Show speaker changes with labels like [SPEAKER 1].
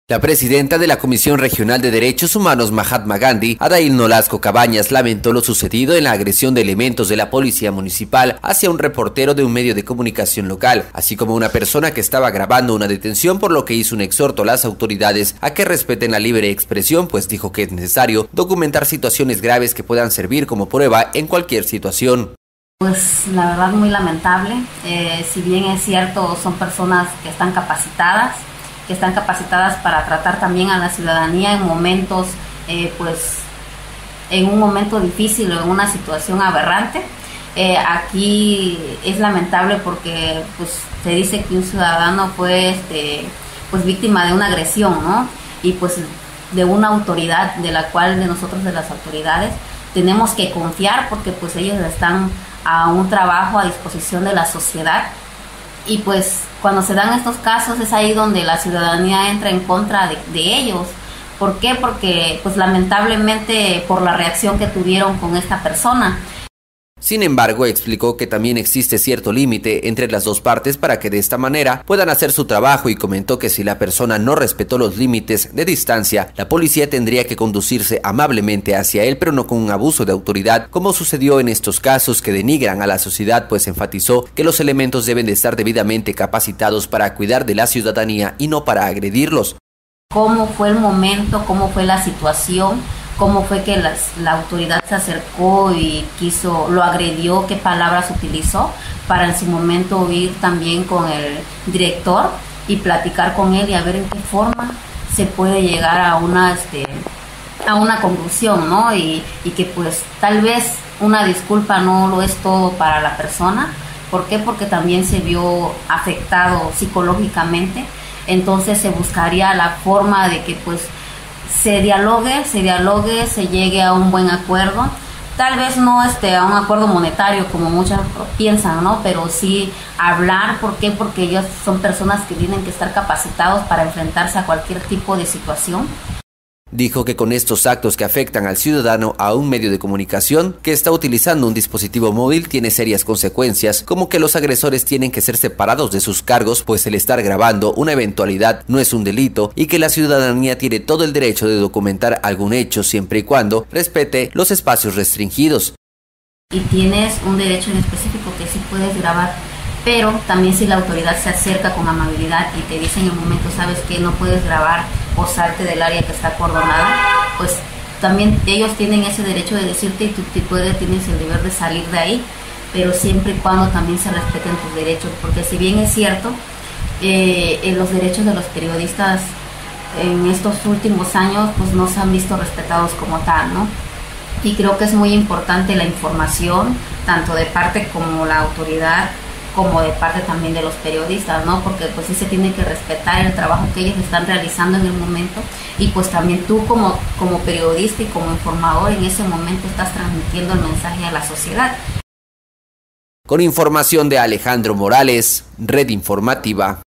[SPEAKER 1] La presidenta de la Comisión Regional de Derechos Humanos, Mahatma Gandhi, Adail Nolasco Cabañas, lamentó lo sucedido en la agresión de elementos de la policía municipal hacia un reportero de un medio de comunicación local, así como una persona que estaba grabando una detención, por lo que hizo un exhorto a las autoridades a que respeten la libre expresión, pues dijo que es necesario documentar situaciones graves que puedan servir como prueba en cualquier situación.
[SPEAKER 2] Pues la verdad muy lamentable, si bien es cierto son personas que están capacitadas para tratar también a la ciudadanía en momentos, pues en un momento difícil o en una situación aberrante. Aquí es lamentable porque pues se dice que un ciudadano fue pues víctima de una agresión, ¿no? Y pues de una autoridad de la cual de las autoridades tenemos que confiar, porque pues ellos están a un trabajo a disposición de la sociedad. Y pues cuando se dan estos casos es ahí donde la ciudadanía entra en contra de ellos. ¿Por qué? Porque pues lamentablemente por la reacción que tuvieron con esta persona.
[SPEAKER 1] Sin embargo, explicó que también existe cierto límite entre las dos partes para que de esta manera puedan hacer su trabajo, y comentó que si la persona no respetó los límites de distancia, la policía tendría que conducirse amablemente hacia él, pero no con un abuso de autoridad, como sucedió en estos casos que denigran a la sociedad, pues enfatizó que los elementos deben de estar debidamente capacitados para cuidar de la ciudadanía y no para agredirlos.
[SPEAKER 2] ¿Cómo fue el momento? ¿Cómo fue la situación? ¿Cómo fue que la autoridad se acercó y lo agredió? ¿Qué palabras utilizó? Para en su momento ir también con el director y platicar con él y a ver en qué forma se puede llegar a una conclusión, ¿no? Y que pues tal vez una disculpa no lo es todo para la persona. ¿Por qué? Porque también se vio afectado psicológicamente. Entonces se buscaría la forma de que pues se dialogue, se llegue a un buen acuerdo, tal vez no a un acuerdo monetario como muchos piensan, ¿no? Pero sí hablar. ¿Por qué? Porque ellos son personas que tienen que estar capacitados para enfrentarse a cualquier tipo de situación.
[SPEAKER 1] Dijo que con estos actos que afectan al ciudadano a un medio de comunicación que está utilizando un dispositivo móvil tiene serias consecuencias, como que los agresores tienen que ser separados de sus cargos, pues el estar grabando una eventualidad no es un delito, y que la ciudadanía tiene todo el derecho de documentar algún hecho siempre y cuando respete los espacios restringidos.
[SPEAKER 2] Y tienes un derecho en específico que sí puedes grabar, pero también si la autoridad se acerca con amabilidad y te dice en el momento, sabes que no puedes grabar o salte del área que está acordonada, pues también ellos tienen ese derecho de decirte, y tú tienes el deber de salir de ahí, pero siempre y cuando también se respeten tus derechos, porque si bien es cierto, los derechos de los periodistas en estos últimos años pues no se han visto respetados como tal, ¿no? Y creo que es muy importante la información, tanto de parte como la autoridad, como de parte también de los periodistas, ¿no? Porque pues sí se tiene que respetar el trabajo que ellos están realizando en el momento, y pues también tú como periodista y como informador en ese momento estás transmitiendo el mensaje a la sociedad.
[SPEAKER 1] Con información de Alejandro Morales, Red Informativa.